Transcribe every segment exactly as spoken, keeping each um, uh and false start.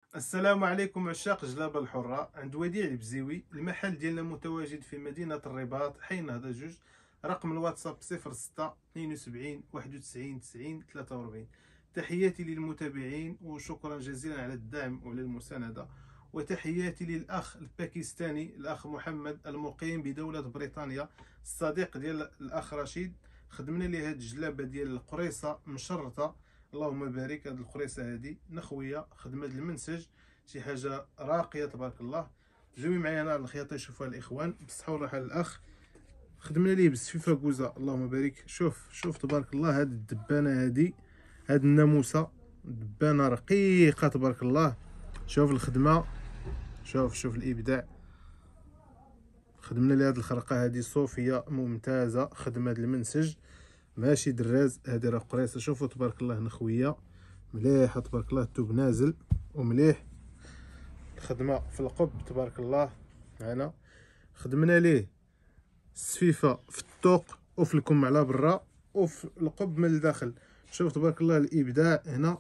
السلام عليكم عشاق جلابة الحرة. عند وديع البزيوي. المحل ديالنا متواجد في مدينة الرباط، حي نهضة جوج. رقم الواتساب صفر ستة اثنين وسبعين واحد وتسعين تسعين ثلاثة وأربعين. تحياتي للمتابعين وشكرا جزيلا على الدعم وعلى المساندة. وتحياتي للأخ الباكستاني الأخ محمد المقيم بدولة بريطانيا، الصديق ديال الأخ رشيد. خدمنا ليه هاد الجلابة ديال القريصة مشرطة، اللهم بارك. هاد القريصه هادي نخويه، خدمه المنسج، شي حاجه راقيه تبارك الله. جوي معايا انا على الخياطه يشوفوها الاخوان بالصحه والراحه. الاخ خدمنا ليه بالسفيفه كوزه، اللهم بارك. شوف شوف تبارك الله، هاد الدبانه هادي، هاد الناموسه دبانه رقيقه تبارك الله. شوف الخدمه، شوف شوف الابداع. خدمنا ليه هاد الخرقه هادي صوفيه ممتازه، خدمه المنسج ماشي دراز. هادي راه قريصه، شوفوا تبارك الله نخويه مليحه تبارك الله، التوب نازل ومليح. الخدمه في القب تبارك الله. معنا خدمنا ليه السفيفه في الطوق وفي الكم على برا وفي القب من الداخل. شوف تبارك الله الابداع هنا.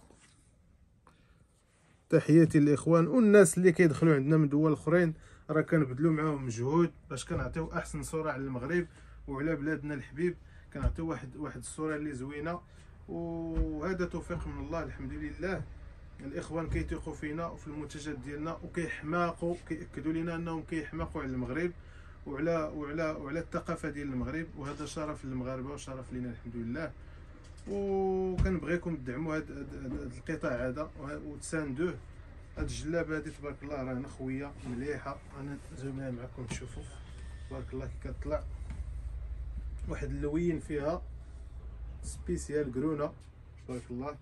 تحياتي للاخوان والناس اللي كيدخلوا عندنا من دول اخرين، راه كنبذلوا معاهم مجهود باش كنعطيو احسن صوره على المغرب وعلى بلادنا الحبيب. كنعطيو واحد واحد الصوره اللي زوينه، وهذا توفيق من الله الحمد لله. الاخوان كيثيقوا فينا وفي المنتجات ديالنا وكيحماقوا، كياكدوا لنا انهم كيحماقوا على المغرب وعلى وعلى وعلى الثقافه ديال المغرب، وهذا شرف للمغاربه وشرف لينا الحمد لله. وكنبغيكم تدعموا هذا القطاع هذا وتساندوه. هاد الجلابه هادي تبارك الله راه نخويه مليحه. انا زعما معكم تشوفوا تبارك الله كي كتطلع واحد اللوين فيها سبيسيال قرونه تبارك الله.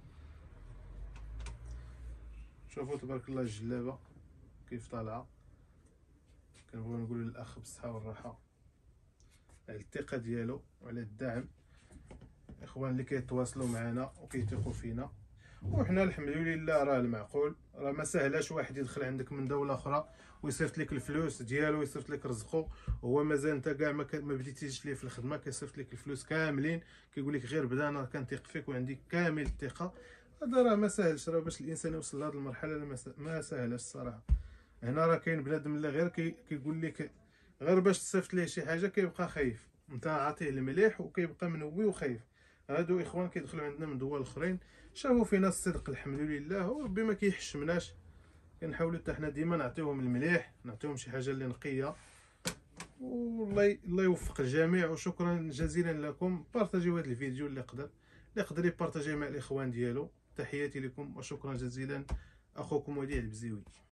شوفوا تبارك الله الجلابه كيف طالعه. كنبغيو نقولوا للاخ بالصحه والراحه على الثقه ديالو وعلى الدعم. الاخوان اللي كيتواصلوا معنا وكيثيقوا فينا، وحنا الحمد لله راه المعقول. راه ما سهلاش واحد يدخل عندك من دوله اخرى ويصيفط لك الفلوس ديالو ويصيفط لك رزقه، وهو مازال انت كاع ما, ما بديتيش ليه في الخدمه، كيصيفط لك الفلوس كاملين، كيقول لك غير بدا انا كنثيق فيك وعندي كامل الثقه. هذا راه ما ساهلش، راه باش الانسان يوصل لهذه المرحله ما ساهلاش الصراحه. هنا راه كاين بنادم اللي غير كي كيقول لك غير باش تصيفط ليه شي حاجه كيبقى خايف، انت عاطيه المليح وكيبقى منوي وخايف. هادو اخوان كيدخلوا عندنا من دول اخرين، شافوا فينا الصدق الحمد لله، وربي ما كيحشمناش. كنحاولوا حتى حنا ديما نعطيوهم المليح، نعطيوهم شي حاجه اللي نقيه. والله الله يوفق الجميع، وشكرا جزيلا لكم. بارطاجيو هذا الفيديو اللي يقدر اللي يقدر يبارطاجيه مع الاخوان ديالو. تحياتي لكم وشكرا جزيلا. اخوكم وديع البزيوي.